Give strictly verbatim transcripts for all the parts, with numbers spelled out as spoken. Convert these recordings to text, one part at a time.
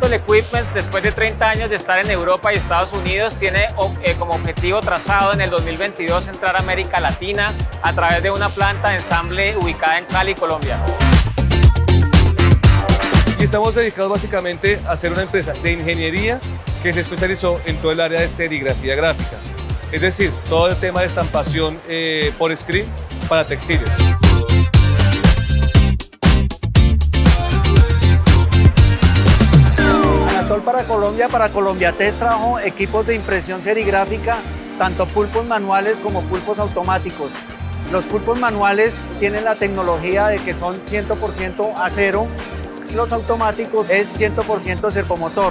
Capital Equipment, después de treinta años de estar en Europa y Estados Unidos, tiene eh, como objetivo trazado en el dos mil veintidós entrar a América Latina a través de una planta de ensamble ubicada en Cali, Colombia. Y estamos dedicados básicamente a ser una empresa de ingeniería que se especializó en todo el área de serigrafía gráfica. Es decir, todo el tema de estampación eh, por screen para textiles. Anatol para Colombia, para Colombiatest trajo equipos de impresión serigráfica, tanto pulpos manuales como pulpos automáticos. Los pulpos manuales tienen la tecnología de que son cien por ciento acero, los automáticos es cien por ciento servomotor.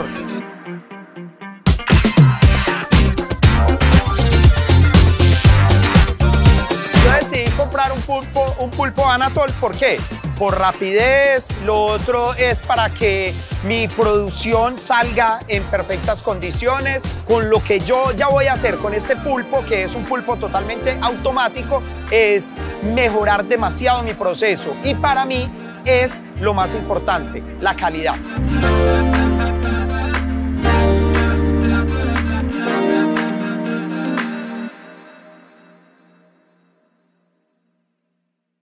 Yo decidí comprar un pulpo, un pulpo Anatol, ¿por qué? Por rapidez, lo otro es para que mi producción salga en perfectas condiciones. Con lo que yo ya voy a hacer con este pulpo, que es un pulpo totalmente automático, es mejorar demasiado mi proceso y para mí es lo más importante, la calidad.